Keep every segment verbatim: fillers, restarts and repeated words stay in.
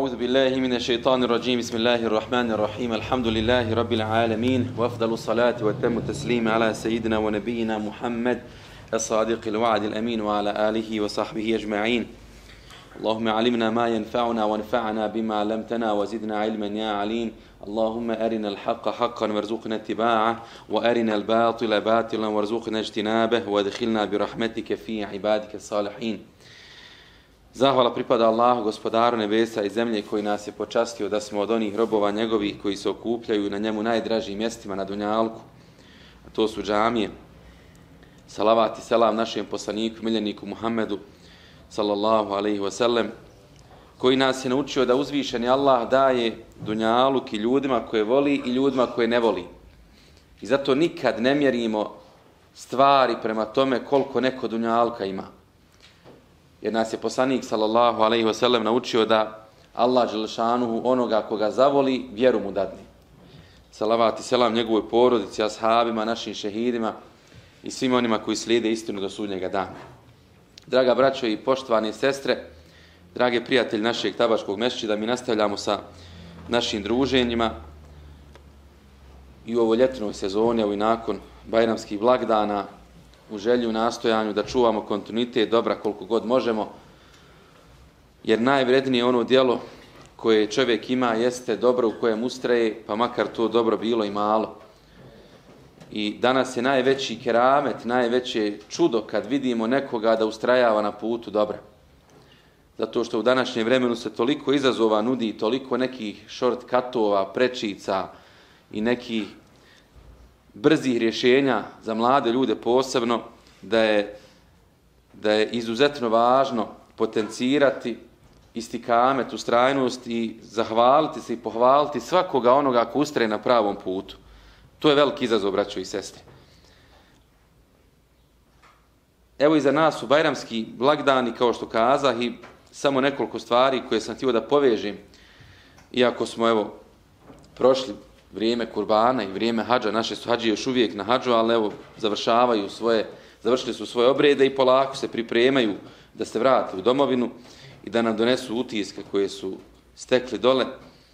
أعوذ بالله من الشيطان الرجيم بسم الله الرحمن الرحيم الحمد لله رب العالمين وأفضل الصلاة وأتم التسليم على سيدنا ونبينا محمد الصادق الوعد الأمين وعلى آله وصحبه أجمعين اللهم علمنا ما ينفعنا وانفعنا بما علمتنا وزدنا علما يا عليم اللهم أرنا الحق حقا وارزقنا اتباعه وأرنا الباطل باطلا وارزقنا اجتنابه وادخلنا برحمتك في عبادك الصالحين. Zahvala pripada Allahu, gospodaru nebesa i zemlje, koji nas je počastio da smo od onih robova njegovih koji se okupljaju na njemu najdražim mjestima na dunjalku, a to su džamije. Salavat i selam našem poslaniku, miljeniku Muhammedu, sallallahu alaihi wasallam, koji nas je naučio da uzvišeni Allah daje dunjaluk i ljudima koje voli i ljudima koje ne voli. I zato nikad ne mjerimo stvari prema tome koliko neko dunjaluka ima. Jer nas je poslanik sallallahu alejhi ve sellem naučio da Allah dželešanuhu onoga koga zavoli vjeru mu dadne. Salavat i selam njegovoj porodici, ashabima, našim šehidima i svim onima koji slijede istinu do sudnjega dana. Draga braćo i poštovane sestre, drage prijatelji našeg Tabačkog mesdžida, mi nastavljamo sa našim druženjima i u ovoj ljetnoj sezoni, evo i nakon bajramskih blagdana, u želju i nastojanju da čuvamo kontinuitet dobra koliko god možemo, jer najvrednije ono djelo koje čovjek ima jeste dobro u kojem ustraje, pa makar to dobro bilo i malo. I danas je najveći keramet, najveće čudo kad vidimo nekoga da ustrajava na putu dobra. Zato što u današnjem vremenu se toliko izazova nudi, toliko nekih shortcutova, prečica i nekih brzih rješenja za mlade ljude posebno, da je, da je izuzetno važno potencirati istikamet, ustrajnost i zahvaliti se i pohvaliti svakoga onoga ko ustraje na pravom putu. To je veliki izazov, braćo i sestre. Evo iza nas su bajramski blagdani, kao što kazah, i samo nekoliko stvari koje sam htio da povežem, iako smo evo prošli vrijeme kurbana i vrijeme hadža, naše su hadži još uvijek na hadžu, ali evo završavaju svoje, završili su svoje obrede i polako se pripremaju da se vrate u domovinu i da nam donesu utiske koje su stekli dole.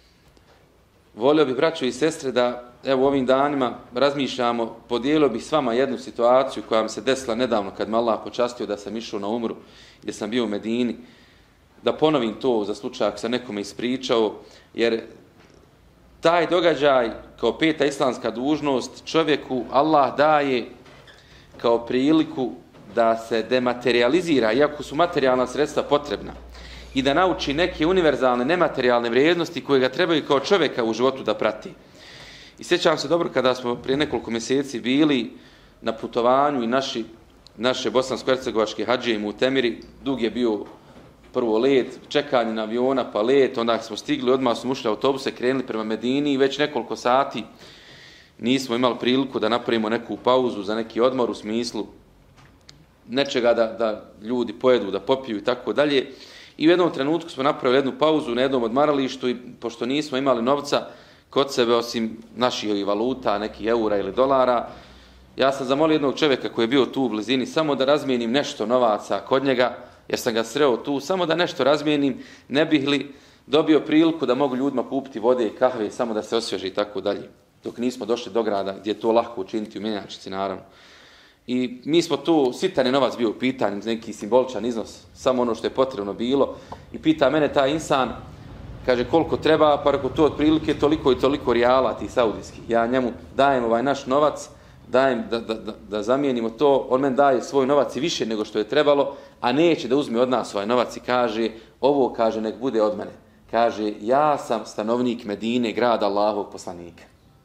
Volio bih, braćo i sestre, da evo ovim danima razmišljamo, podijelio bih s vama jednu situaciju koja mi se desila nedavno kad me Allah počastio da sam išao na umru, gdje sam bio u Medini, da ponovim to za slučaj ako sam nekome ispričao, jer taj događaj kao peta islamska dužnost čovjeku Allah daje kao priliku da se dematerializira, iako su materijalna sredstva potrebna, i da nauči neke univerzalne nematerijalne vrijednosti koje ga trebaju kao čovjeka u životu da prati. I sjećam se dobro kada smo prije nekoliko mjeseci bili na putovanju i naši, naše bosansko-hercegovačke hadžije i mutemiri, dug je bio prvo let, čekanje na aviona, pa let, onda smo stigli, odmah smo ušli u autobuse, krenuli prema Medini i već nekoliko sati nismo imali priliku da napravimo neku pauzu za neki odmor u smislu nečega da, da ljudi pojedu, da popiju i tako dalje. I u jednom trenutku smo napravili jednu pauzu na jednom odmaralištu i pošto nismo imali novca kod sebe osim naših valuta, nekih eura ili dolara, ja sam zamolio jednog čovjeka koji je bio tu u blizini samo da razmijenim nešto novaca kod njega, jer sam ga sreo tu, samo da nešto razmijenim, ne bih li dobio priliku da mogu ljudima kupiti vode i kahve, samo da se osvježi i tako dalje. Dok nismo došli do grada gdje je to lako učiniti u mjenjačnici, naravno. I mi smo tu, sitan je novac bio u pitanju, neki simboličan iznos, samo ono što je potrebno bilo. I pita mene taj insan, kaže koliko treba, pa rekao to otprilike toliko i toliko rijala tih saudijskih. Ja njemu dajem ovaj naš novac, dajem da, da, da, da zamijenimo to, on meni daje svoj novac i više nego što je trebalo, a neće da uzme od nas ovaj novac i kaže, ovo kaže nek bude od mene. Kaže, ja sam stanovnik Medine, grada Allahovog poslanika.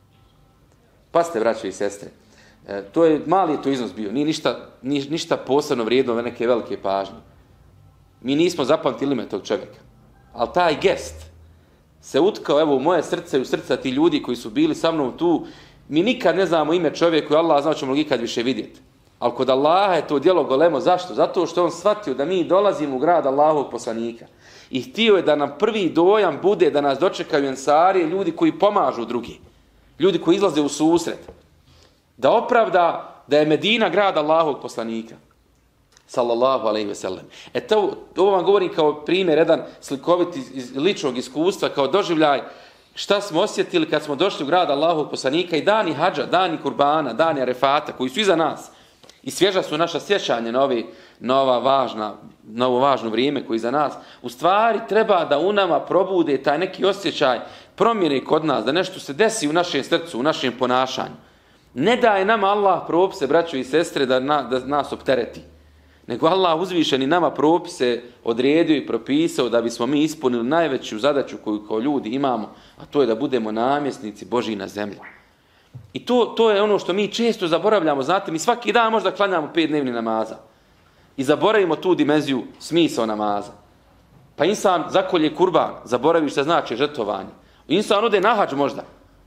Pa ste, braćo i sestre, e, to je, mali je to iznos bio, nije ništa, ni, ništa posebno vrijedno neke velike pažnje. Mi nismo zapamtili ime tog čovjeka, ali taj gest se utkao evo u moje srce i u srca ti ljudi koji su bili sa mnom tu. Mi nikad ne znamo ime čovjeku i Allah zna ćemo li ikad više vidjeti. Ali kod Allaha je to djelo golemo. Zašto? Zato što on shvatio da mi dolazimo u grad Allahovog poslanika. I htio je da nam prvi dojam bude da nas dočekaju ensari, ljudi koji pomažu drugi. Ljudi koji izlaze u susret. Da opravda da je Medina grad Allahovog poslanika. Sallallahu alejhi ve sellem. E to, ovo vam govorim kao primjer, jedan slikovit iz, iz ličnog iskustva, kao doživljaj šta smo osjetili kad smo došli u grad Allahovog poslanika i dani hadža, dani kurbana, dani arefata, koji su iza nas. I svježa su naša sjećanja na, ovi, na, ova važna, na ovo važno vrijeme koji je iza nas. U stvari treba da u nama probude taj neki osjećaj promjene kod nas, da nešto se desi u našem srcu, u našem ponašanju. Ne daje nama Allah propise, braćo i sestre, da, na, da nas optereti. Nego Allah uzvišeni nama propise odredio i propisao da bismo mi ispunili najveću zadaću koju kao ljudi imamo, a to je da budemo namjesnici Božji na zemlji. I to, to je ono što mi često zaboravljamo. Znate, mi svaki dan možda klanjamo pet dnevni namaza i zaboravimo tu dimenziju smisao namaza. Pa insan zakolje kurban, zaboravi šta znači žrtvovanje. Insan ode na hadž možda.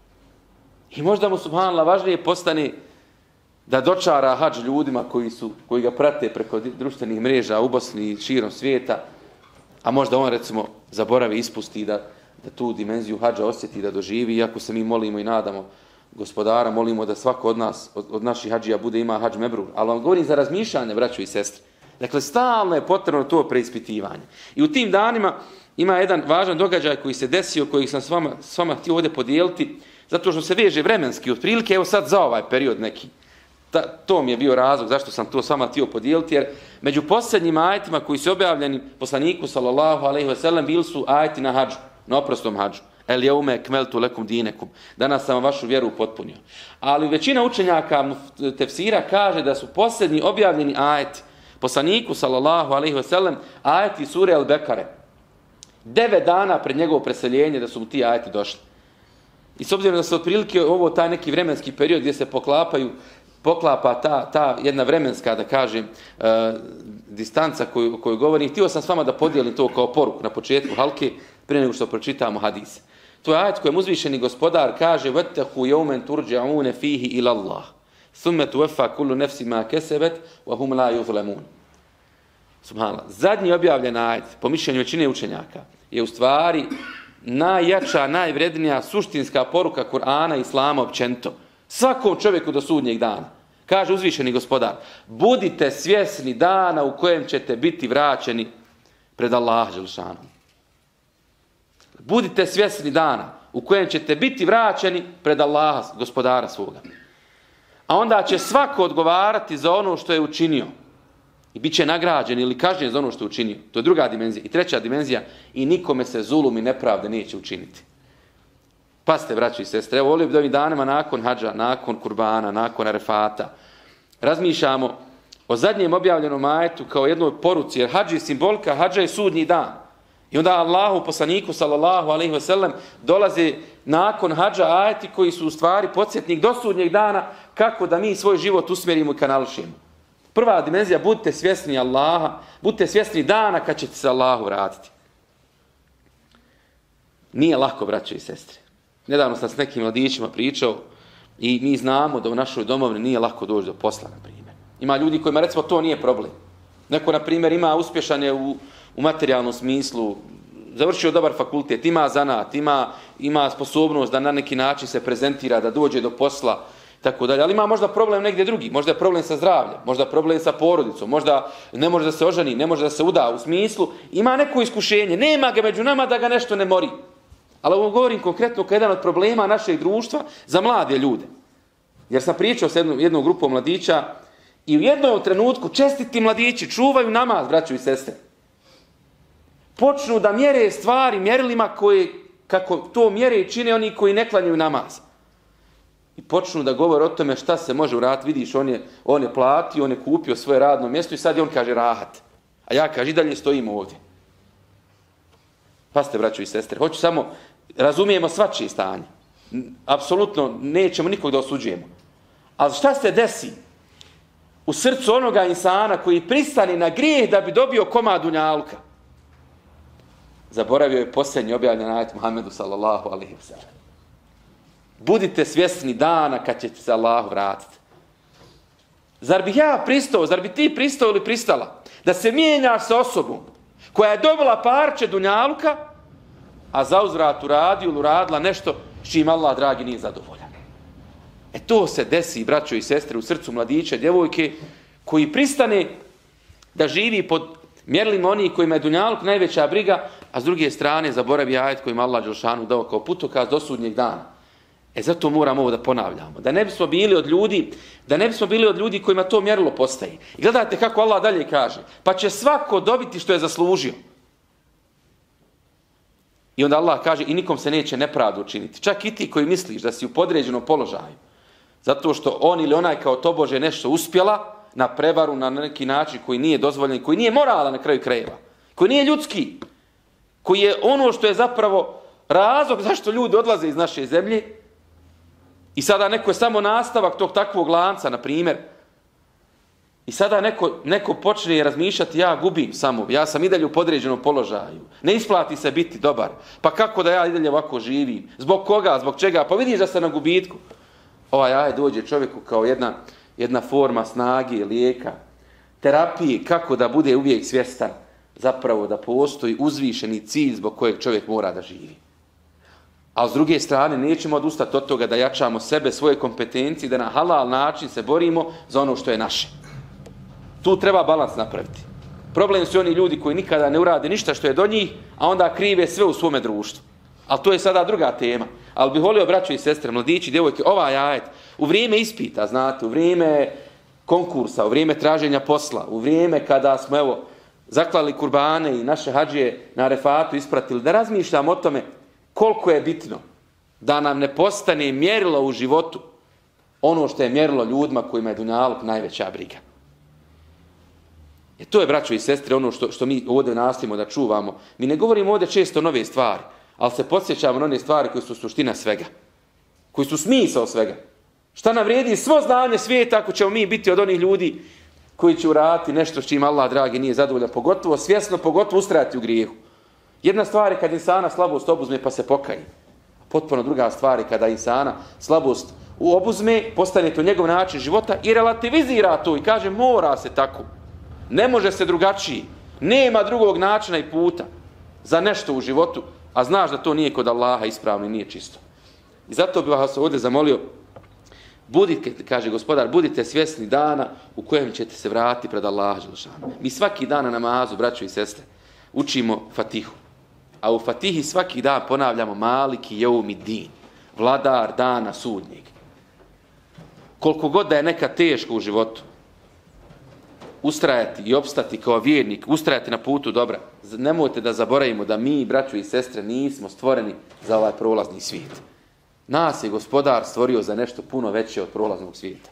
I možda mu, subhanallah, važnije postane da dočara hadž ljudima koji, su, koji ga prate preko društvenih mreža u Bosni i širom svijeta, a možda on, recimo, zaboravi, ispusti da, da tu dimenziju hadža osjeti, da doživi, iako se mi molimo i nadamo Gospodara, molimo da svako od nas, od, od naših hadžija bude ima hadž mebrur. Ali vam govorim za razmišljanje, braćo i sestre. Dakle, stalno je potrebno to preispitivanje. I u tim danima ima jedan važan događaj koji se desio, koji sam s vama, s vama htio ovdje podijeliti, zato što se veže vremenski, otprilike, evo sad za ovaj period neki. Ta, to mi je bio razlog zašto sam to s vama htio podijeliti, jer među posljednjim ajetima koji su objavljeni poslaniku, sallallahu alejhi ve sellem, bili su ajeti na hadžu, na oprostom hadžu. El jeume ekmeltu lekum dinekum. Danas sam vašu vjeru upotpunio. Ali većina učenjaka tefsira kaže da su posljednji objavljeni ajeti poslaniku, sallallahu alejhi ve sellem, ajeti sure El-Bekare. Devet dana pred njegovo preseljenje da su mu ti ajeti došli. I s obzirom da se otprilike ovo taj neki vremenski period gdje se poklapaju, poklapa ta, ta jedna vremenska, da kažem, uh, distanca koju, koju govorim, htio sam s vama da podijelim to kao poruku na početku halke, prije nego što pročitamo hadise. To je ajet kojem uzvišeni gospodar kaže وَتَّقُوا يَوْمًا تُرْجَعُونَ فِيهِ إِلَى اللَّهِ ثُمَّ تُوَفَّى كُلُّ نَفْسٍ مَا كَسَبَتْ وَهُمْ لَا يُظْلَمُونَ. Subhanallah. Zadnji objavljen ajet, po mišljenju većine učenjaka, je u stvari najjača, najvrednija suštinska poruka Kur'ana i Islama općenito. Svakom čovjeku do sudnjeg dana. Kaže uzvišeni gospodar, budite svjesni dana u kojem ćete biti vraćeni pred Allaha dželešanu. Budite svjesni dana u kojem ćete biti vraćeni pred Allaha, gospodara svoga. A onda će svako odgovarati za ono što je učinio. I bit će nagrađen ili kažnjen za ono što je učinio. To je druga dimenzija. I treća dimenzija, i nikome se zulum i nepravde neće učiniti. Pazite, braćo i sestre, evo volio bi da ovim danima nakon hadža, nakon kurbana, nakon arefata, razmišljamo o zadnjem objavljenom ajetu kao jednoj poruci, jer hadž je simbolika, hadža je sudnji dan. I onda Allahu poslaniku, sallallahu alejhi ve sellem, dolaze nakon hadža ajeti koji su u stvari podsjetnik do sudnjeg dana kako da mi svoj život usmjerimo i kanališimo. Prva dimenzija, budite svjesni Allaha, budite svjesni dana kad ćete se Allahu vratiti. Nije lako, braćo i sestre. Nedavno sam s nekim mladićima pričao i mi znamo da u našoj domovini nije lako doći do posla, na primjer. Ima ljudi kojima, recimo, to nije problem. Neko, na primjer, ima uspješan je u, u materijalnom smislu, završio dobar fakultet, ima zanat, ima, ima sposobnost da na neki način se prezentira, da dođe do posla, tako dalje. Ali ima možda problem negdje drugi. Možda je problem sa zdravljem, možda je problem sa porodicom, možda ne može da se oženi, ne može da se uda, u smislu ima neko iskušenje, nema ga među nama da ga nešto ne mori. Ali ovo govorim konkretno kao jedan od problema našeg društva za mlade ljude. Jer sam pričao s jednom, jednom grupom mladića i u jednom trenutku čestiti mladići čuvaju namaz, braćo i sestre. Počnu da mjere stvari mjerilima koje, kako to mjere i čine oni koji ne klanjaju namaz. I počnu da govore o tome šta se može uraditi. Vidiš, on je, on je platio, on je kupio svoje radno mjesto i sad je on kaže rahat. A ja kaže i dalje stojimo ovdje. Pazite, braćo i sestre, hoću samo, razumijemo svačije stanje. Apsolutno nećemo nikog da osuđujemo. Ali šta se desi u srcu onoga insana koji pristani na grijeh da bi dobio komad dunjalka? Zaboravio je posljednji objavljen ajet Muhammedu sallallahu alejhi ve sellem. Budite svjesni dana kad ćete se Allahu vratiti. Zar bih ja pristao, zar bi ti pristao ili pristala da se mijenjaš sa osobom koja je dobila parče dunjaluka, a za uzvrat uradio ili uradila nešto s čim Allah dragi nije zadovoljan. E to se desi, braćo i sestre, u srcu mladića, djevojke, koji pristane da živi pod mjerilima onih kojima je dunjaluk najveća briga, a s druge strane zaboravi ajet kojim Allah dželešanu dao kao putokaz do sudnjeg dana. E zato moramo ovo da ponavljamo. Da ne bismo bili od ljudi, da ne bismo bili od ljudi kojima to mjerilo postaje. I gledajte kako Allah dalje kaže. Pa će svako dobiti što je zaslužio. I onda Allah kaže i nikom se neće nepravdu učiniti. Čak i ti koji misliš da si u podređenom položaju. Zato što on ili onaj kao tobože nešto uspjela na prevaru, na neki način koji nije dozvoljen, koji nije moralan na kraju krajeva. Koji nije ljudski. Koji je ono što je zapravo razlog zašto ljudi odlaze iz naše zemlje. I sada neko je samo nastavak tog takvog lanca, na primjer. I sada neko, neko počne razmišljati, ja gubim samo, ja sam i dalje u podređenom položaju. Ne isplati se biti dobar. Pa kako da ja i dalje ovako živim? Zbog koga? Zbog čega? Pa vidiš da se na gubitku. Ovaj aj dođe čovjeku kao jedna, jedna forma snage, lijeka, terapije, kako da bude uvijek svjestan zapravo da postoji uzvišeni cilj zbog kojeg čovjek mora da živi. A s druge strane, nećemo odustati od toga da jačamo sebe, svoje kompetencije, da na halal način se borimo za ono što je naše. Tu treba balans napraviti. Problem su oni ljudi koji nikada ne urade ništa što je do njih, a onda krive sve u svome društvu. Ali to je sada druga tema. Ali bih volio, braćo i sestre, mladići, djevojke, ovaj ajet, u vrijeme ispita, znate, u vrijeme konkursa, u vrijeme traženja posla, u vrijeme kada smo, evo, zaklali kurbane i naše hadžije na Arefatu ispratili, da razmišljam o tome koliko je bitno da nam ne postane mjerilo u životu ono što je mjerilo ljudima kojima je dunjaluk najveća briga. E to je, braćo i sestre, ono što, što mi ovdje nastojimo da čuvamo. Mi ne govorimo ovdje često nove stvari, ali se podsjećamo na one stvari koje su suština svega. Koji su smisao svega. Šta nam vrijedi svo znanje svijeta ako ćemo mi biti od onih ljudi koji će uraditi nešto s čim Allah, dragi, nije zadovoljan, pogotovo svjesno, pogotovo ustrajati u grijehu. Jedna stvar je kad insana slabost obuzme pa se pokaji. Potpuno druga stvar je kada insana slabost obuzme, postane to njegov način života i relativizira to i kaže mora se tako. Ne može se drugačiji. Nema drugog načina i puta za nešto u životu, a znaš da to nije kod Allaha ispravno i nije čisto. I zato bih vas ovdje zamolio, budite, kaže gospodar, budite svjesni dana u kojem ćete se vratiti pred Allaha dželešanu. Mi svaki dan na namazu, braćo i sestre, učimo Fatihu. A u Fatihi svaki dan ponavljamo Maliki jeumi din, vladar dana sudnjeg. Koliko god da je neka teško u životu, ustrajati i opstati kao vjernik, ustrajati na putu dobra. Nemojte da zaboravimo da mi, braćo i sestre, nismo stvoreni za ovaj prolazni svijet. Nas je gospodar stvorio za nešto puno veće od prolaznog svijeta.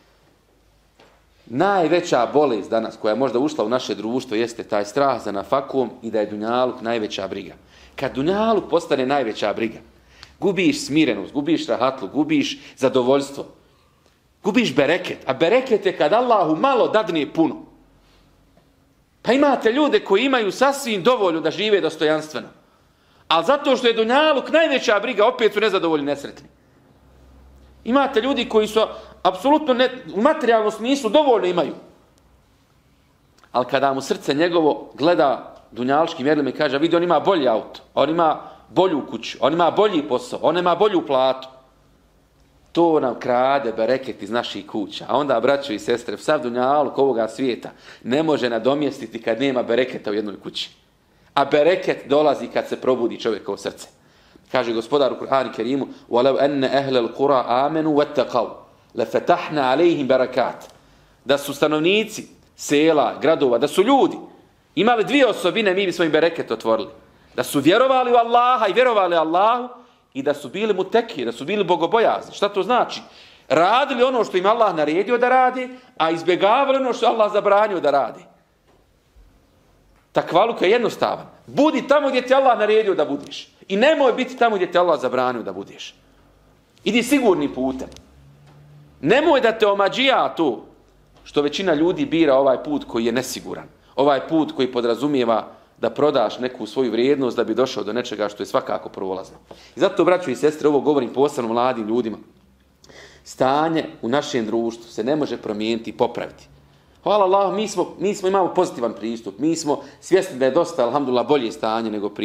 Najveća bolest danas koja je možda ušla u naše društvo jeste taj strah za nafakom i da je dunjaluk najveća briga. Kad dunjaluk postane najveća briga, gubiš smirenost, gubiš rahatlu, gubiš zadovoljstvo, gubiš bereket. A bereket je kad Allahu malo dadne puno. Pa imate ljude koji imaju sasvim dovoljno da žive dostojanstveno. Ali zato što je dunjaluk najveća briga, opet su nezadovoljni, nesretni. Imate ljudi koji su apsolutno ne, u materijalnom smislu dovoljno imaju. Ali kada mu srce njegovo gleda dunjalškim mjerilima i kaže, vidi, on ima bolji auto, on ima bolju kuću, on ima bolji posao, on ima bolju platu. To nam krade bereket iz naših kuća. A onda, braćo i sestre, sav dunjaluk ovoga svijeta ne može nadomjestiti kad nema bereketa u jednoj kući. A bereket dolazi kad se probudi čovjekovo srce. Kaže gospodar u Kur'anu Kerimu: "Walau anna ahlal qura amanu wattaqaw lafatahna alejhim barakat." Da su stanovnici sela, gradova, da su ljudi imali dvije osobine, mi bismo im bereket otvorili. Da su vjerovali u Allaha i vjerovali Allahu i da su bili muteki, da su bili bogobojazni. Šta to znači? Radili ono što im Allah naredio da radi, a izbjegavali ono što Allah zabranio da radi. Takvaluk je jednostavan. Budi tamo gdje ti Allah naredio da budiš. I nemoj biti tamo gdje ti Allah zabranio da budiš. Idi sigurnim putem. Nemoj da te omađija to što većina ljudi bira ovaj put koji je nesiguran. Ovaj put koji podrazumijeva da prodaš neku svoju vrijednost da bi došao do nečega što je svakako prolazno. I zato, braćo i sestre, ovo govorim posebno mladim ljudima. Stanje u našem društvu se ne može promijeniti i popraviti. Hvala Allah, mi smo, mi smo imamo pozitivan pristup. Mi smo svjesni da je dosta, alhamdulillah, bolje stanje nego prije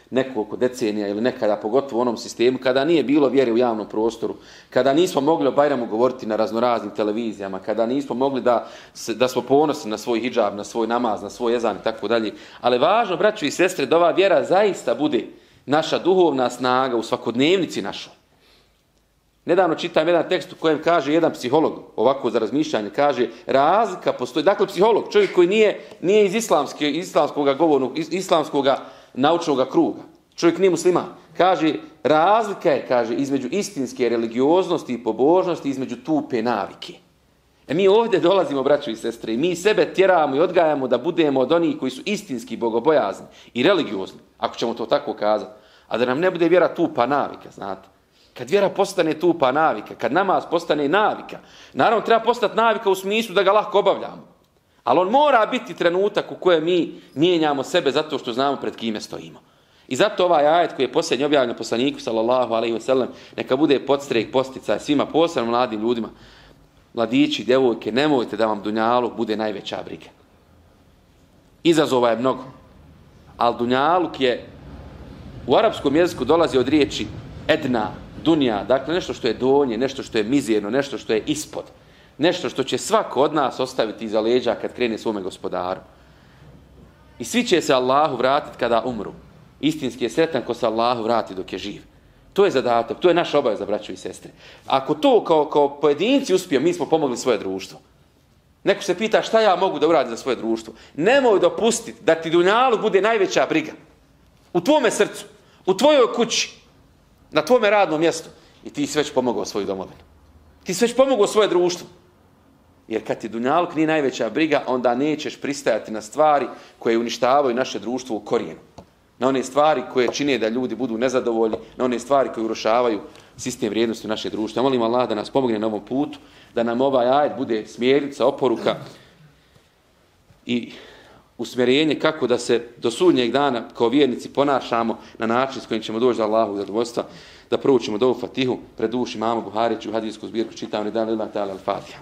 nekoliko decenija ili nekada, pogotovo u onom sistemu, kada nije bilo vjere u javnom prostoru, kada nismo mogli o Bajramu govoriti na raznoraznim televizijama, kada nismo mogli da, da smo ponosni na svoj hidžab, na svoj namaz, na svoj ezan i tako dalje. Ali važno, braćo i sestre, da ova vjera zaista bude naša duhovna snaga u svakodnevnici našoj. Nedavno čitam jedan tekst u kojem kaže jedan psiholog, ovako za razmišljanje, kaže razlika postoji. Dakle, psiholog, čovjek koji nije, nije iz islamske, islamskog govornog, islamskog naučnog kruga, čovjek nije musliman, kaže razlika je, kaže, između istinske religioznosti i pobožnosti, između tupe navike. E mi ovdje dolazimo, braćo i sestre, i mi sebe tjeramo i odgajamo da budemo od onih koji su istinski bogobojazni i religiozni, ako ćemo to tako kazati, a da nam ne bude vjera tupa navika, znate. Kad vjera postane tupa navika, kad namaz postane navika, naravno treba postati navika u smislu da ga lahko obavljamo. Ali on mora biti trenutak u kojem mi mijenjamo sebe zato što znamo pred kime stojimo. I zato ovaj ajet koji je posljednji objavljen poslaniku sallallahu alejhi ve sellem, neka bude podstrek, posticaj svima, posebno mladim ljudima. Mladići, djevojke, nemojte da vam dunjaluk bude najveća briga. Izazova je mnogo. Ali dunjaluk je u arapskom jeziku dolazi od riječi edna, dunja, dakle nešto što je donje, nešto što je mizerno, nešto što je ispod. Nešto što će svako od nas ostaviti iza leđa kad krene svome gospodaru. I svi će se Allahu vratiti kada umru. Istinski je sretan ko se Allahu vrati dok je živ. To je zadatak, to je naša obaveza, braćo i sestre. Ako to kao, kao pojedinci uspijemo, mi smo pomogli svoje društvo. Neko se pita šta ja mogu da uradim za svoje društvo. Nemoj dopustiti da ti dunjalu bude najveća briga. U tvome srcu, u tvojoj kući, na tvome radnom mjestu. I ti si već pomogao svoju domovinu. Ti si već pomogao svoje društvo. Jer kad ti dunjaluk nije najveća briga, onda nećeš pristajati na stvari koje uništavaju naše društvo u korijenu. Na one stvari koje čine da ljudi budu nezadovoljni, na one stvari koje urušavaju sistem vrijednosti naše društva. Ja molim Allah da nas pomogne na ovom putu, da nam ovaj ajet bude smjernica, oporuka i usmjerenje kako da se do sudnjeg dana kao vjernici ponašamo na način s kojim ćemo doći do Allahovog zadovoljstva, da proučimo dovu Fatihu pred duši imamu Buhariću, hadijsku zbirku čitavni dan lillahi ta'ala al-Fatiha.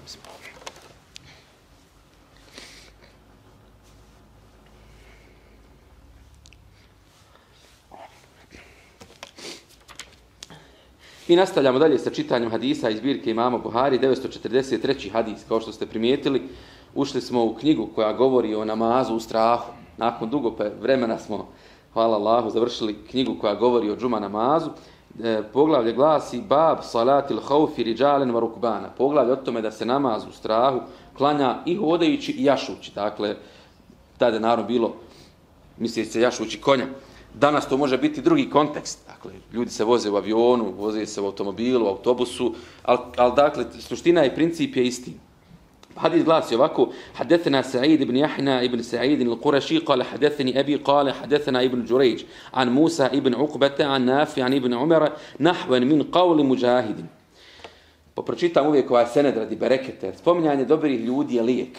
Mi nastavljamo dalje sa čitanjem hadisa iz zbirke imama Buhari, devetsto četrdeset treći hadis. Kao što ste primijetili, ušli smo u knjigu koja govori o namazu u strahu. Nakon dugo vremena smo, hvala Allahu, završili knjigu koja govori o džuma namazu. E, poglavlje glasi Bab salatil haufi riđalen va rukbana. Poglavlje o tome da se namaz u strahu klanja i hodajući i jašući. Dakle, tada je naravno bilo, misli se jašući konja. Danas to može biti drugi kontekst. Dakle, ljudi se voze u avionu, voze se u automobilu, u autobusu, ali, ali dakle, suština i princip je isti. Hadis glasi ovako: Hadethena Sa'id ibn Jahna ibn Sa'id al-Qurashi, kale hadetheni Ebi, kale hadethena ibn Đurejđ, an Musa ibn Uqbata, an Nafi, an ibn Umara, nahven min qavli muđahidin. Popročitam uvijek ovaj sened radi berekete. Spominjanje dobrih ljudi je lijek.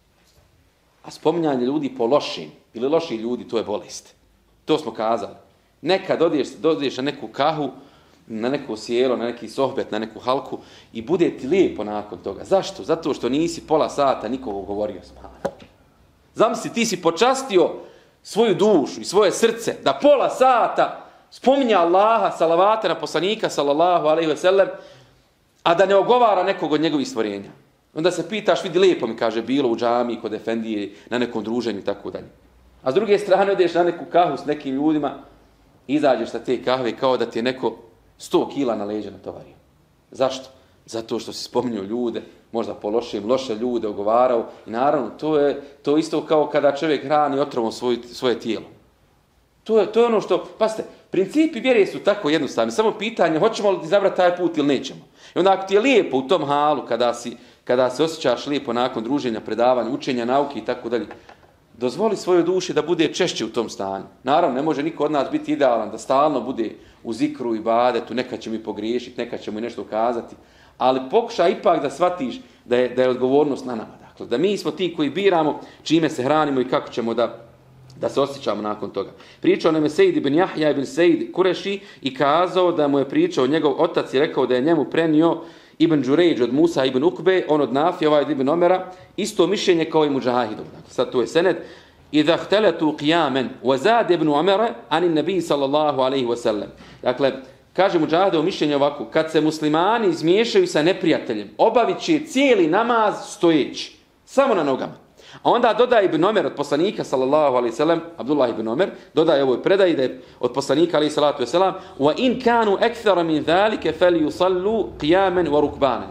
A spominjanje ljudi po lošim, ili loši ljudi, to je bolest. To smo kazali. Nekad odeš, odeš na neku kahu, na neko sjelo, na neki sohbet, na neku halku i bude ti lijepo nakon toga. Zašto? Zato što nisi pola sata nikoga govorio s mama. Zamisli, ti si počastio svoju dušu i svoje srce da pola sata spominja Allaha, salavata na poslanika, sallallahu alejhi ve sellem, a da ne ogovara nekog od njegovih stvorenja. Onda se pitaš, vidi, lijepo mi kaže, bilo u džamiji, kod efendije, na nekom druženju i tako dalje. A s druge strane odeš na neku kahu s nekim ljudima, izađeš sa te kahve kao da ti je neko sto kila na leđa natovario. Zašto? Zato što si spominjao ljude, možda po lošim, loše ljude ogovarao. I naravno, to je to isto kao kada čovjek hrani otrovom svoj, svoje tijelo. To je, to je ono što, pasite, principi vjere su tako jednostavni. Samo pitanje, hoćemo li izabrati taj put ili nećemo. I onda ako ti je lijepo u tom halu, kada, si, kada se osjećaš lijepo nakon druženja, predavanja, učenja, nauke i tako dalje, dozvoli svojoj duši da bude češće u tom stanju. Naravno, ne može niko od nas biti idealan da stalno bude u zikru i badetu, nekad će mi pogriješiti, nekad će mu nešto kazati, ali pokušaj ipak da shvatiš da je, da je odgovornost na nama. Dakle, da mi smo ti koji biramo čime se hranimo i kako ćemo da, da se osjećamo nakon toga. Pričao nam je Sejid ibn Jahja ibn Sejid Kureši i kazao da mu je pričao njegov otac i rekao da je njemu prenio Ibn Đurejđ od Musa ibn Ukbe, on od Nafi, ovaj od Ibn Omera, isto mišljenje kao i Muđahidov. Dakle, sad tu je sened. idha ihtalatu qiyaman wa zad ibn Umar an nabi sallallahu alejhi ve sellem. Dakle, kaže Mudžahidov mišljenje ovako, kad se muslimani izmiješaju sa neprijateljem, obavit će cijeli namaz stojeći, samo na nogama. A onda dodaje Ibn Omer od poslanika, sallallahu alejhi ve sellem, Abdullah ibn Omer, dodaje ovoj predaji da je od poslanika, alejhi salatu ve selam, wa in kanu akthara min zalika falyusallu qiyaman wa rukbanan.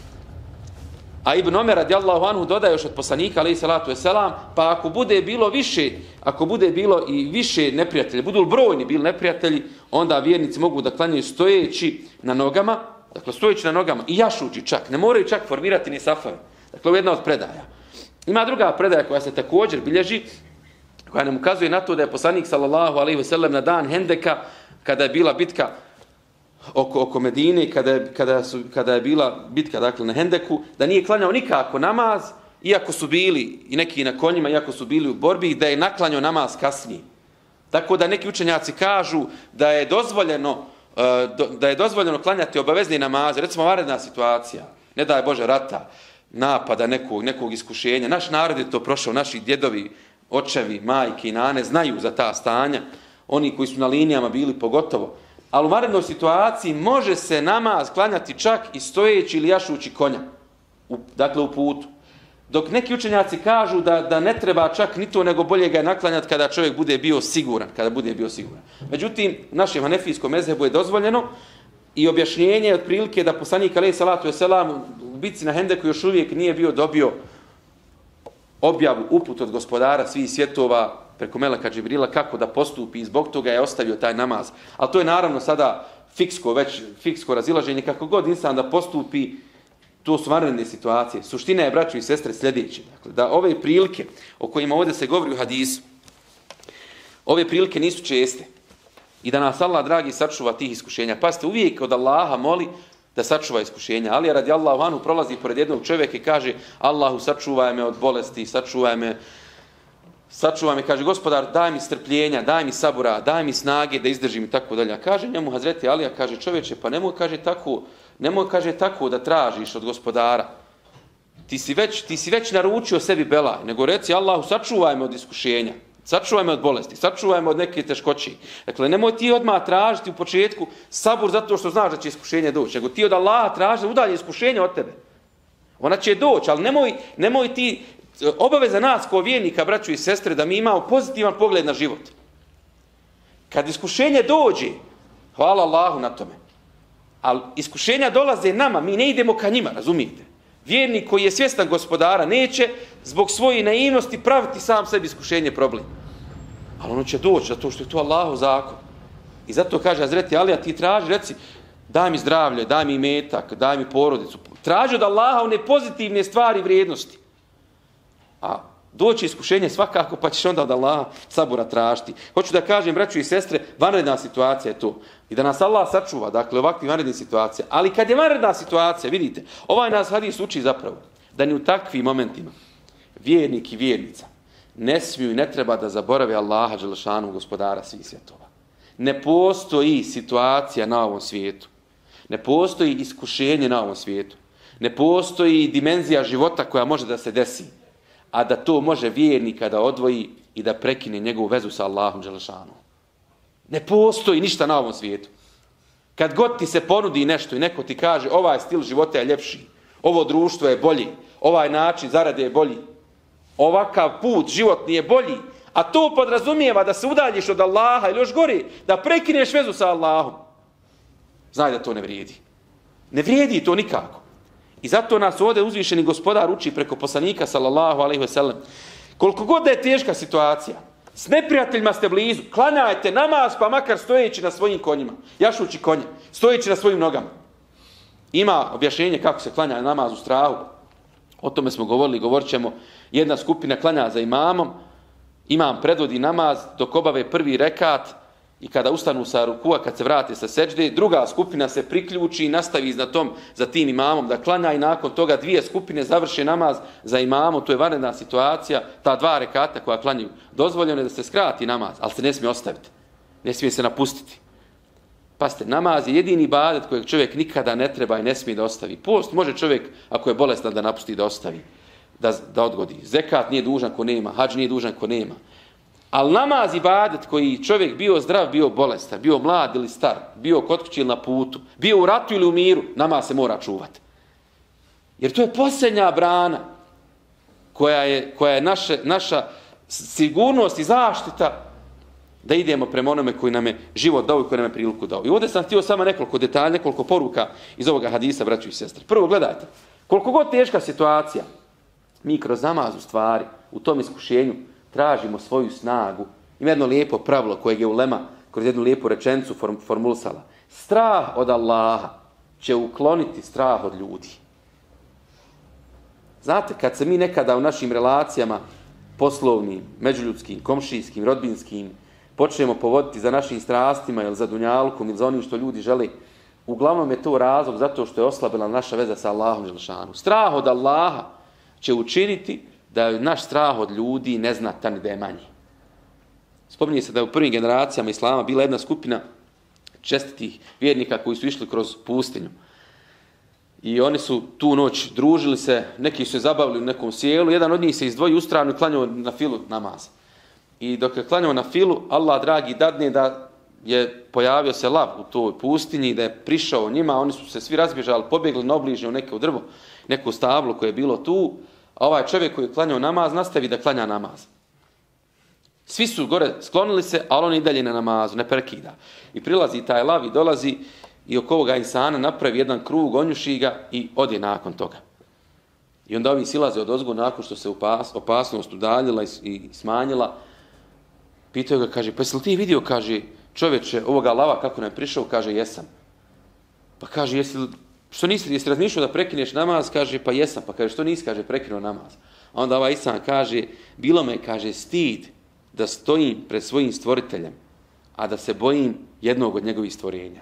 A Ibn Omer radijallahu anhu dodaje još od poslanika, alejhi salatu ve selam, pa ako bude bilo više, ako bude bilo i više neprijatelja, budu li brojni bili neprijatelji, onda vjernici mogu da klanjaju stojeći na nogama, dakle stojeći na nogama i jašući čak, ne moraju čak formirati ni safove. Dakle, ovo je jedna od predaja. Ima druga predaja koja se također bilježi, koja nam ukazuje na to da je poslanik sallallahu alejhi ve sellem na dan Hendeka, kada je bila bitka oko, oko Medine, kada je, kada, su, kada je bila bitka dakle, na Hendeku, da nije klanjao nikako namaz, iako su bili i neki na konjima, iako su bili u borbi, da je naklanjao namaz kasnije. Tako da neki učenjaci kažu da je dozvoljeno, da je dozvoljeno klanjati obavezni namaze, recimo vanredna situacija, ne daj Bože rata, napada nekog, nekog iskušenja. Naš narod je to prošao, naši djedovi, očevi, majke i nane znaju za ta stanja, oni koji su na linijama bili pogotovo. Ali u vanrednoj situaciji može se namaz klanjati čak i stojeći ili jašući konja, u, dakle u putu. Dok neki učenjaci kažu da, da ne treba čak ni to, nego bolje ga je naklanjati kada čovjek bude bio siguran, kada bude bio siguran. Međutim, našem hanefijskom mezhebu je dozvoljeno i objašnjenje je otprilike da poslanik alejhi salatu vesselam u bitci na Hendeku još uvijek nije bio dobio objavu, uput od gospodara svih svjetova preko meleka Džibrila kako da postupi i zbog toga je ostavio taj namaz. Ali to je naravno sada fiksko, već fiksko razilaženje kako god insan da postupi, to su vanredne situacije. Suština je, braćo i sestre, sljedeće. Dakle, da ove prilike o kojima ovdje se govori u hadisu, ove prilike nisu česte. I da nas Allah, dragi, sačuva tih iskušenja. Pazite, uvijek od Allaha moli da sačuva iskušenja. Ali radijallahu anhu prolazi pored jednog čovjeka i kaže Allahu, sačuvaj me od bolesti, sačuvaj me, sačuvaj me, kaže gospodar, daj mi strpljenja, daj mi sabura, daj mi snage da izdržim i tako dalje. Kaže njemu Hazreti Alija, kaže čovječe, pa nemoj, kaže tako, nemoj, kaže tako da tražiš od gospodara. Ti si već, ti si već naručio sebi belaj, nego reci Allahu, sačuvaj me od iskušenja. Sačuvaj me od bolesti, sačuvaj me od neke teškoće. Dakle, nemoj ti odmah tražiti u početku sabur zato što znaš da će iskušenje doći, nego ti od Allaha traži da udalji iskušenje od tebe. Ona će doći, ali nemoj, nemoj ti, obaveza nas kao vjernika, braćo i sestre, da mi imamo pozitivan pogled na život. Kad iskušenje dođe, hvala Allahu na tome. Ali iskušenja dolaze nama, mi ne idemo ka njima, razumijete? Vjernik koji je svjestan gospodara neće zbog svoje naivnosti praviti sam sebi iskušenje problem. Ali ono će doći zato što je to Allahov zakon. I zato kaže Hazreti Alija, ti traži, reci, daj mi zdravlje, daj mi imetak, daj mi porodicu. Traži od Allaha one pozitivne stvari i vrijednosti. A doći iskušenje svakako, pa ćeš onda od Allaha sabura tražiti. Hoću da kažem, braćo i sestre, vanredna situacija je to. I da nas Allah sačuva, dakle, ovakvih vanrednih situacija. Ali kad je vanredna situacija, vidite, ovaj nas hadis uči zapravo da ni u takvim momentima vjernik i vjernica ne smiju i ne treba da zaborave Allaha dželešanu, gospodara svih svjetova. Ne postoji situacija na ovom svijetu. Ne postoji iskušenje na ovom svijetu. Ne postoji dimenzija života koja može da se desi, a da to može vjernika da odvoji i da prekine njegovu vezu sa Allahom dželešanu. Ne postoji ništa na ovom svijetu. Kad god ti se ponudi nešto i neko ti kaže ovaj stil života je ljepši, ovo društvo je bolji, ovaj način zarade je bolji, ovakav put životni je bolji, a to podrazumijeva da se udaljiš od Allaha ili još gori, da prekineš vezu sa Allahom. Znaj da to ne vrijedi. Ne vrijedi to nikako. I zato nas ovdje uzvišeni gospodar uči preko poslanika sallallahu alejhi ve sellem. Koliko god da je teška situacija, s neprijateljima ste blizu, klanjajte namaz pa makar stojeći na svojim konjima, jašući konje, stojeći na svojim nogama. Ima objašnjenje kako se klanja namaz u strahu. O tome smo govorili, govorit ćemo. Jedna skupina klanja za imamom, imam predvodi namaz dok obave prvi rekat i kada ustanu sa rukua, kad se vrate sa seđde, druga skupina se priključi i nastavi na tom, za tim imamom da klanja i nakon toga dvije skupine završe namaz za imamom. To je vanredna situacija, ta dva rekata koja klanjaju. Dozvoljeno je da se skrati namaz, ali se ne smije ostaviti. Ne smije se napustiti. Pazite, namaz je jedini ibadet kojeg čovjek nikada ne treba i ne smije da ostavi. Post može čovjek, ako je bolestan, da napusti da ostavi. da, da odgodi. Zekat nije dužan ko nema, hadž nije dužan ko nema. Ali namaz ibadet koji čovjek bio zdrav, bio bolestan, bio mlad ili star, bio kod kuće ili na putu, bio u ratu ili u miru, namaz se mora čuvati. Jer to je posljednja brana koja je, koja je naše, naša sigurnost i zaštita da idemo prema onome koji nam je život dao i koji nam je priliku dao. I ovdje sam htio samo nekoliko detalja, nekoliko poruka iz ovoga hadisa, braćo i sestre. Prvo, gledajte, koliko god teška situacija, mi kroz namaz u stvari, u tom iskušenju, tražimo svoju snagu. Ima jedno lijepo pravilo kojeg je ulema kroz jednu lijepu rečenicu form, formulisala. Strah od Allaha će ukloniti strah od ljudi. Znate, kad se mi nekada u našim relacijama poslovnim, međuljudskim, komšijskim, rodbinskim, počnemo povoditi za našim strastima ili za dunjalkom ili za onim što ljudi žele, uglavnom je to razlog zato što je oslabila naša veza sa Allahom dželešanu. Strah od Allaha će učiniti da je naš strah od ljudi neznatan i da je manji. Spominje se da je u prvim generacijama Islama bila jedna skupina čestitih vjernika koji su išli kroz pustinju. I oni su tu noć družili se, neki su se zabavili u nekom sjelu, jedan od njih se izdvojio u stranu i klanjao na filu namaz. I dok je klanjao na filu, Allah dragi dadne da je pojavio se lav u toj pustinji, da je prišao njima, oni su se svi razbježali, pobjegli na obližnje u neko drvo, neko stablo koje je bilo tu, a ovaj čovjek koji je klanjao namaz nastavi da klanja namaz. Svi su gore sklonili se, ali on i dalje na namazu, ne prekida. I prilazi taj lav i dolazi i oko ovoga insana napravi jedan krug, onjuši ga i ode nakon toga. I onda ovi silaze od ozgo nakon što se opas, opasnost udaljila i, i smanjila. Pitaju ga, kaže, pa jesi li ti vidio, kaže, čovječe, ovoga lava kako nam je prišao, kaže, jesam. Pa kaže, jesi li, što nisi, jesi razmišljao da prekineš namaz, kaže, pa jesam. Pa kaže, što nisi, kaže, prekinuo namaz. A onda ovaj insan kaže, bilo me, kaže, stid da stojim pred svojim stvoriteljem, a da se bojim jednog od njegovih stvorenja.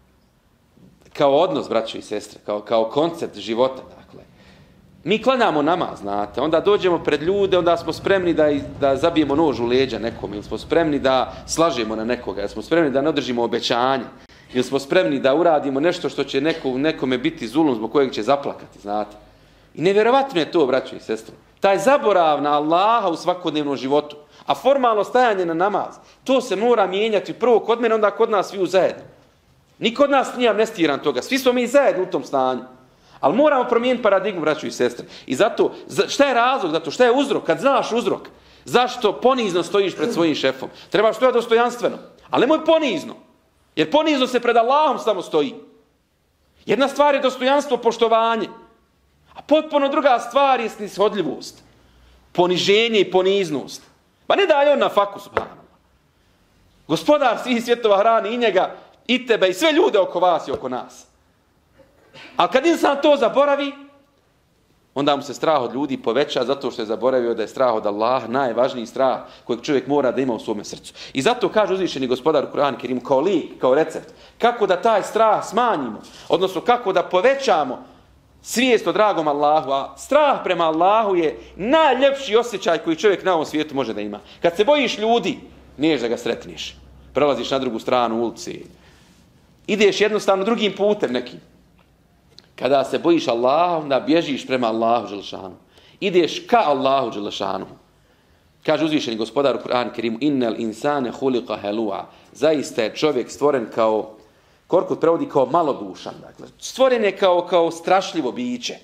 Kao odnos, braćo i sestre, kao, kao koncept života, dakle. Mi klanjamo namaz, znate, onda dođemo pred ljude, onda smo spremni da, da zabijemo nož u leđa nekom, ili smo spremni da slažemo na nekoga, ili smo spremni da ne održimo obećanje, ili smo spremni da uradimo nešto što će neko, nekome biti zulum zbog kojeg će zaplakati, znate. I nevjerovatno je to, braćo i sestre. Taj zaborav na Allaha u svakodnevnom životu, a formalno stajanje na namaz, to se mora mijenjati prvo kod mene, onda kod nas svi zajedno. Niko od nas nije amnestiran toga, svi smo mi zajedno u tom stanju. Ali moramo promijeniti paradigmu, braćo i sestre. I zato, šta je razlog? Zato šta je uzrok? Kad znaš uzrok, zašto ponizno stojiš pred svojim šefom? Trebaš stojati dostojanstveno, ali nemoj ponizno. Jer ponizno se pred Allahom samo stoji. Jedna stvar je dostojanstvo, poštovanje. A potpuno druga stvar je snishodljivost. Poniženje i poniznost. Pa ne daje on na faku, subhanallah. Gospodar svih svjetova hrani i njega, i tebe, i sve ljude oko vas i oko nas. Ali kad insan to zaboravi, onda mu se strah od ljudi poveća zato što je zaboravio da je strah od Allaha najvažniji strah kojeg čovjek mora da ima u svome srcu. I zato kaže uzvišeni gospodar u Kur'anu Kerimu kao lijek, kao recept, kako da taj strah smanjimo, odnosno kako da povećamo svijest o dragom Allahu, a strah prema Allahu je najljepši osjećaj koji čovjek na ovom svijetu može da ima. Kad se bojiš ljudi, niješ da ga sretniš. Prelaziš na drugu stranu ulici. Ideš jednostavno drugim putem nekim. Kada se bojiš Allaha, onda bježiš prema Allahu dželešanu. Ideš ka Allahu dželešanu. Kaže uzvišeni gospodar u Kur'anu Kerimu, innal insane huliqa halua. Zaista je čovjek stvoren kao, Korkut prevodi kao malodušan. Dakle, stvoren je kao, kao strašljivo biće.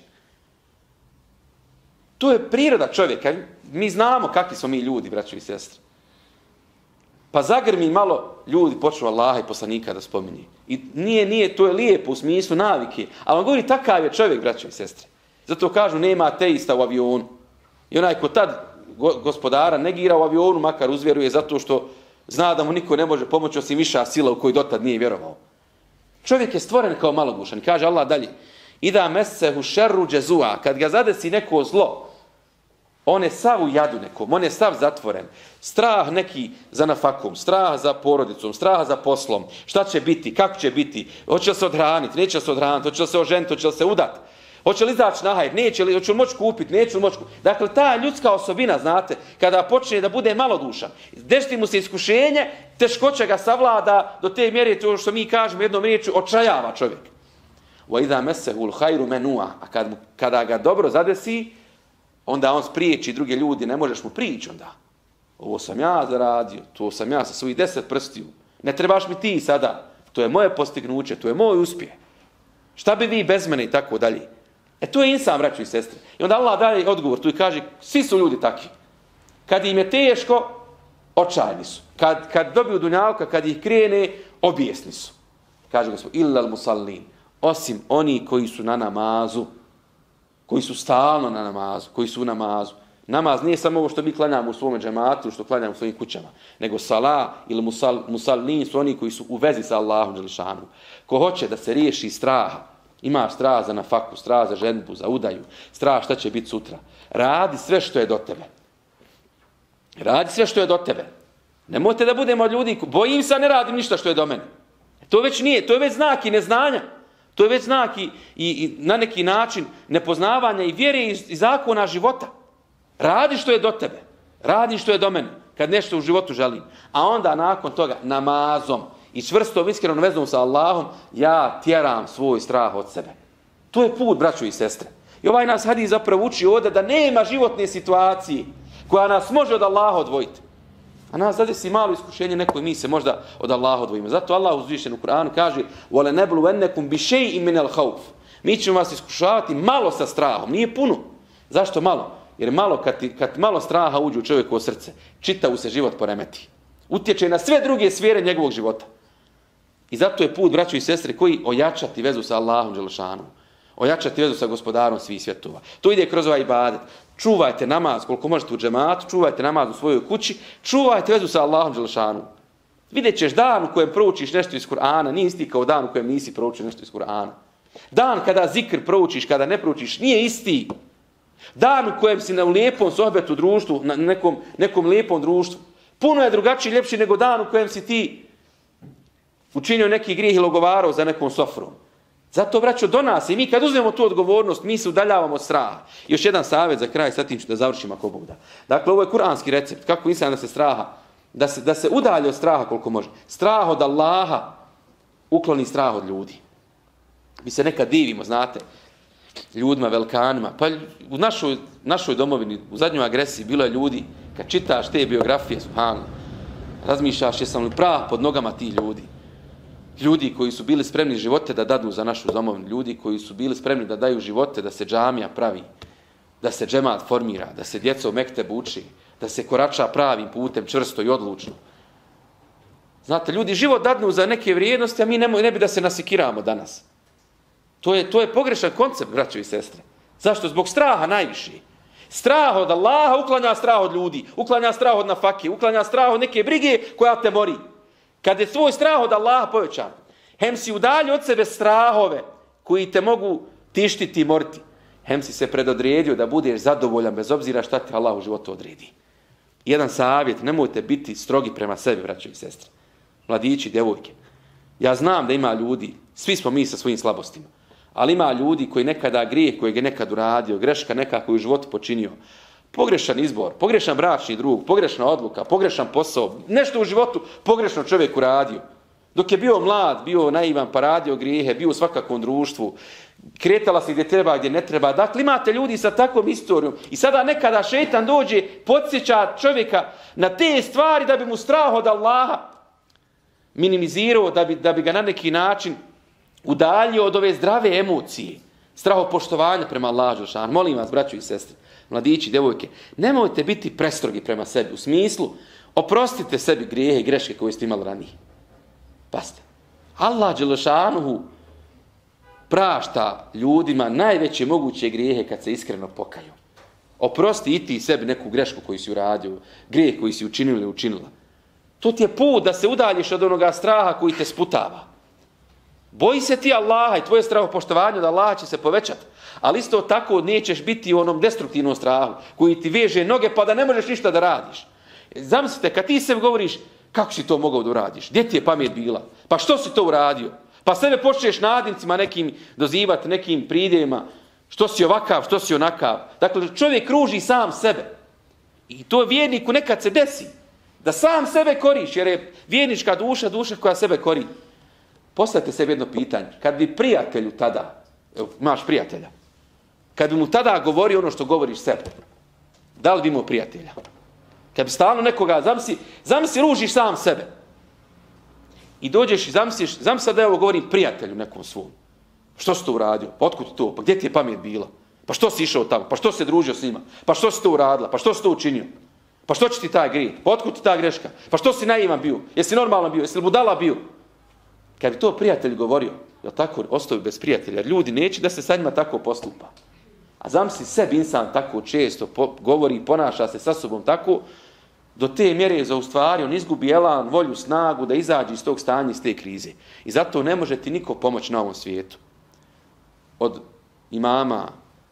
To je priroda čovjeka. Mi znamo kakvi smo mi ljudi, braćo i sestre. Pa zagrmi malo, ljudi počnu Allaha i poslanika da spominje. I nije, nije, to je lijepo u smislu navike. Ali on govori, takav je čovjek, braćo i sestre. Zato kažu, nema ateista u avionu. I onaj ko tad gospodara negira u avionu, makar uzvjeruje zato što zna da mu niko ne može pomoći osim viša sila u koju dotad nije vjerovao. Čovjek je stvoren kao malodušan. Kaže Allah dalje, ida mesehu šerru džezua, kad ga zadesi neko zlo, on je sav u jadu nekom, on je sav zatvoren. Strah neki za nafakom, strah za porodicom, strah za poslom. Šta će biti, kako će biti, hoće li se odhraniti, neće li se odhraniti, hoće li se oženiti, hoće li se udati, hoće li izaći na hajr, neće li, hoće li moći kupiti, neće li moći kupiti. Dakle, ta ljudska osobina, znate, kada počne da bude malodušan, desi mu se iskušenje, teškoća ga savlada do te mjere, to što mi kažemo jednom riječju, očajava čovjek. Wa idha massahu al-khayru manua, a kad, kada ga dobro zadesi, onda on spriječi druge ljudi, ne možeš mu prići onda. Ovo sam ja zaradio, to sam ja sa svojih deset prstiju. Ne trebaš mi ti sada. To je moje postignuće, to je moj uspjeh. Šta bi vi bez mene i tako dalje. E to je insan, braćo i sestre. I onda Allah daje odgovor tu i kaže, svi su ljudi takvi. Kad im je teško, očajni su. Kad, kad dobiju dunjalka, kad ih krene, obijesni su. Kaže Gospod, illal musallin. Osim oni koji su na namazu. Koji su stalno na namazu. Koji su u namazu. Namaz nije samo ovo što mi klanjamo u svome džematu, što klanjamo u svojim kućama. Nego sala ili musal, musallin su oni koji su u vezi sa Allahom dželešanu. Ko hoće da se riješi straha, imaš strah za nafaku, strah za ženbu, za udaju, strah šta će biti sutra. Radi sve što je do tebe. Radi sve što je do tebe. Nemojte da budemo ljudi, bojim se, ne radim ništa što je do mene. To već nije, to je već znak i neznanja. To je već znak i, i, i na neki način nepoznavanja i vjere i, i zakona života. Radi što je do tebe. Radi što je do mene. Kad nešto u životu želim. A onda nakon toga namazom i čvrstom iskrenom vezom sa Allahom ja tjeram svoj strah od sebe. To je put, braćo i sestre. I ovaj nas hadis zapravo uči ovdje da nema životne situacije koja nas može od Allaha odvojiti. A nas zadesi malo iskušenje, neko mi se možda od Allaha odvojimo. Zato Allah uzvišen u Kur'anu kaže وَلَنَبْلُوَنَّكُمْ بِشَيْءٍ مِنَ الْخَوْفِ. Mi ćemo vas iskušavati malo sa strahom, nije puno. Zašto malo? Jer malo kad, ti, kad malo straha uđe u čovjekovo srce, čitavu se život poremeti. Utječe na sve druge sfere njegovog života. I zato je put, braćo i sestre, koji ojačati vezu sa Allahom dželešanom. Ojačati vezu sa gospodarom svih svjetova. To ide kroz ovaj ibadet. Čuvajte namaz koliko možete u džematu, čuvajte namaz u svojoj kući, čuvajte vezu sa Allahom dželešanom. Vidjet ćeš dan u kojem proučiš nešto iz Kur'ana, nije isti kao dan u kojem nisi proučio nešto iz Kur'ana. Dan kada zikr proučiš, kada ne proučiš, nije isti. Dan u kojem si na lijepom sohbetu društvu, na nekom, nekom lijepom društvu, puno je drugačiji, ljepši nego dan u kojem si ti učinio neki grijeh i logovarao za nekom sofrom. Zato, braćo, do nas i mi kad uzmemo tu odgovornost, mi se udaljavamo od straha. Još jedan savjet za kraj, sad tim ću da završim ako Bog da. Dakle, ovo je kuranski recept. Kako insan da se straha, da se, da se udalje od straha koliko može. Strah od Allaha ukloni strah od ljudi. Mi se nekad divimo, znate, ljudima, velikanima. Pa u našoj, našoj domovini, u zadnjoj agresiji, bilo je ljudi, kad čitaš te biografije, subhanallah, razmišljaš jesam li prah pod nogama tih ljudi. Ljudi koji su bili spremni živote da dadu za našu domovinu, ljudi koji su bili spremni da daju živote, da se džamija pravi, da se džemat formira, da se djeca u mektebu uči, da se korača pravim putem, čvrsto i odlučno. Znate, ljudi život dadnu za neke vrijednosti, a mi ne, ne bi da se nasikiramo danas. To je, to je pogrešan koncept, braćo i sestre. Zašto? Zbog straha najviše. Strah od Allaha uklanja strah od ljudi, uklanja strah od nafake, uklanja strah od neke brige koja te mori. Kad je tvoj strah od Allaha povećan, hem si udalji od sebe strahove koji te mogu tištiti i moriti. Hem si se predodredio da budeš zadovoljan bez obzira šta te Allah u životu odredi. Jedan savjet, nemojte biti strogi prema sebi, braćo i sestre. Mladići, djevojke. Ja znam da ima ljudi, svi smo mi sa svojim slabostima, ali ima ljudi koji nekada grijeh kojeg je nekad uradio, greška nekako u životu počinio, pogrešan izbor, pogrešan bračni drug, pogrešna odluka, pogrešan posao, nešto u životu pogrešno čovjek uradio. Dok je bio mlad, bio naivan, pa radio grijehe, bio u svakakvom društvu, kretala se gdje treba, gdje ne treba. Dakle, imate ljudi sa takvom istorijom i sada nekada šejtan dođe, podsjeća čovjeka na te stvari da bi mu strah od Allaha minimizirao, da bi, da bi ga na neki način udaljio od ove zdrave emocije, strahopoštovanja prema Allahu dželešanu. Molim vas, braćo i sestre, mladići, djevojke, nemojte biti prestrogi prema sebi, u smislu, oprostite sebi grijehe i greške koje ste imali ranije. Pazite, Allah dželešanu prašta ljudima najveće moguće grijehe kad se iskreno pokaju. Oprosti i ti sebi neku grešku koju si uradio, grijeh koji si učinio ili učinila. To ti je put da se udaljiš od onoga straha koji te sputava. Boji se ti Allaha i tvoje strahopoštovanje od Allaha će se povećati. Ali isto tako nećeš biti u onom destruktivnom strahu koji ti veže noge pa da ne možeš ništa da radiš. Zamislite, kad ti sebi govoriš kako si to mogao da uradiš, gdje ti je pamet bila, pa što si to uradio, pa sebe počneš nadimcima nekim dozivati, nekim pridjevima, što si ovakav, što si onakav. Dakle, čovjek kruži sam sebe. I to vjerniku nekad se desi, da sam sebe koriš, jer je vjernička duša, duša koja sebe kori. Postavite sebi jedno pitanje. Kad bi prijatelju tada, evo, imaš prijatelja, kad bi mu tada govorio ono što govoriš sebi, Da li bi imao prijatelja? Kad bi stalno nekoga, zamisli, zamisli ružiš sam sebe. I dođeš i zamisliš, zamisli da ja ovo govorim prijatelju nekom svom. Što si to uradio? Pa otkud to? Pa gdje ti je pamet bila? Pa što si išao tamo? Pa što si se družio s njima? Pa što si to uradila? Pa što si to učinio? Pa što će ti taj grijeh? Pa otkud ti ta greška? Pa što si naivan bio? Jesi normalan bio? Jesi li budala bio? Kad bi to prijatelj govorio, jel tako, ostao bi bez prijatelja. Jer ljudi neće da se sa njima tako postupa. A zamisli sebi insan tako često po, govori i ponaša se sa sobom tako, do te mjere za u stvari on izgubi elan, volju, snagu da izađe iz tog stanja, iz te krize. I zato ne može ti niko pomoći na ovom svijetu. Od imama,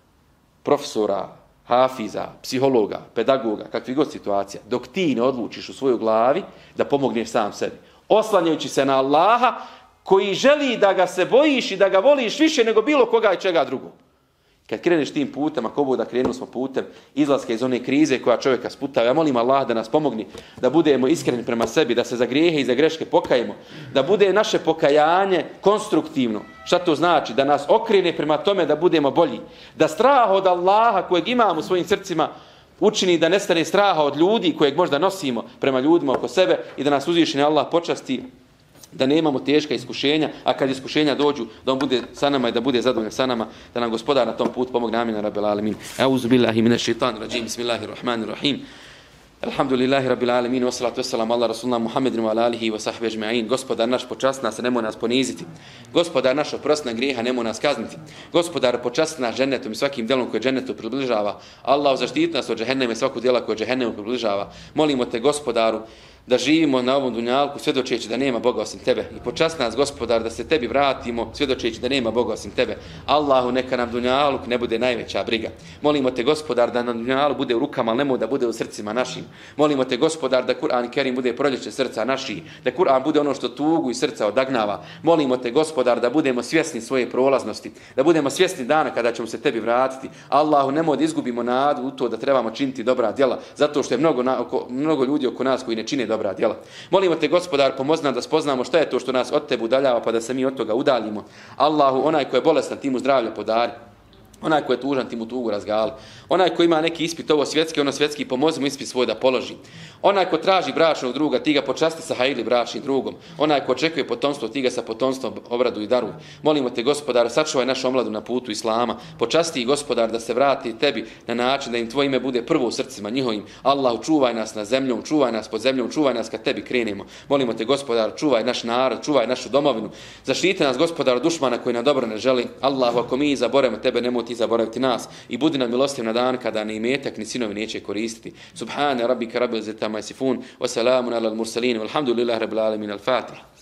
profesora, hafiza, psihologa, pedagoga, kakvih god situacija, dok ti ne odlučiš u svojoj glavi da pomogneš sam sebi. Oslanjajući se na Allaha koji želi da ga se bojiš i da ga voliš više nego bilo koga i čega drugog. Kad kreneš tim putem, ako Bog da krenuli smo putem izlaska iz one krize koja čovjeka sputava, ja molim Allah da nas pomogni, da budemo iskreni prema sebi, da se za grijehe i za greške pokajemo, da bude naše pokajanje konstruktivno. Šta to znači? Da nas okrene prema tome da budemo bolji. Da strah od Allaha kojeg imamo u svojim srcima učini da nestane straha od ljudi kojeg možda nosimo prema ljudima oko sebe i da nas uzvišeni Allah počasti da nemamo teška iskušenja, a kad iskušenja dođu, da on bude sa nama i da bude zadovoljan sa nama, da nam Gospodar na tom putu pomogne. Amin, rabbil alamin. Auzu billahi minash shaitanir rajim. Bismillahirrahmanirrahim. Alhamdulillahi rabbil alamin, wa salatu wassalamu ala rasulina Muhammedin wa ala alihi wa sahbihi ajma'in. Gospodar naš, počasti nas, nemoj nas poniziti. Gospodar naš, oprosti nam grijeha, nemoj nas kazniti. Gospodar, počasti nas džennetom i svakim djelom koje džennetu približava. Allah, zaštiti nas od džehennema i svakog djela koje džehennemu približava. Molimo te, Gospodaru, da živimo na ovom dunjalku svjedočeći da nema Boga osim tebe. I počasti nas, Gospodar, da se tebi vratimo svjedočeći da nema Boga osim tebe. Allahu, neka nam dunjaluk ne bude najveća briga. Molimo te, Gospodar, da nam dunjaluk bude u rukama, ali nemoj da bude u srcima našim. Molimo te, Gospodar, da Kur'an i Kerim bude proljeće srca naših, da Kur'an bude ono što tugu i srca odagnava. Molimo te, Gospodar, da budemo svjesni svoje prolaznosti, da budemo svjesni dana kada ćemo se tebi vratiti. Allahu, nemoj da izgubimo nadu u to da trebamo činiti dobra djela, zato što je mnogo, na, oko, mnogo ljudi oko nas koji ne čine dobra djela. Molimo te, Gospodar, pomozi nam da spoznamo šta je to što nas od tebe udaljava, pa da se mi od toga udaljimo. Allahu, onaj ko je bolestan, ti mu zdravlje podari. Onaj ko je tužan, ti mu tugu razgali. Onaj ko ima neki ispit ovo svjetski, ono svjetski, pomozi mu ispit svoj da položi. Onaj ko traži bračnog druga, ti ga počasti sa hajli bračnim drugom. Onaj ko očekuje potomstvo, ti ga sa potomstvom obradu i daruj. Molimo te, Gospodar, sačuvaj našu omladu na putu Islama. Počasti, Gospodar, da se vrati tebi na način da im tvoje ime bude prvo u srcima njihovim. Allahu, čuvaj nas na zemljom, čuvaj nas pod zemljom, čuvaj nas kad tebi krenemo. Molimo te, Gospodar, čuvaj naš narod, čuvaj našu domovinu. Zaštiti nas, Gospodar, od dušmana koji nam dobro ne želi. Allahu, ako mi zaboravimo tebe, nemoj ti zaboraviti nas i budi nam milostiv na dan kada ni imetak ni sinovi neće koristiti. Subhane rabbika rabbil izzati amma yasifun wa salamun alal mursalin walhamdulillahi rabbil alamin. Al-Fatiha.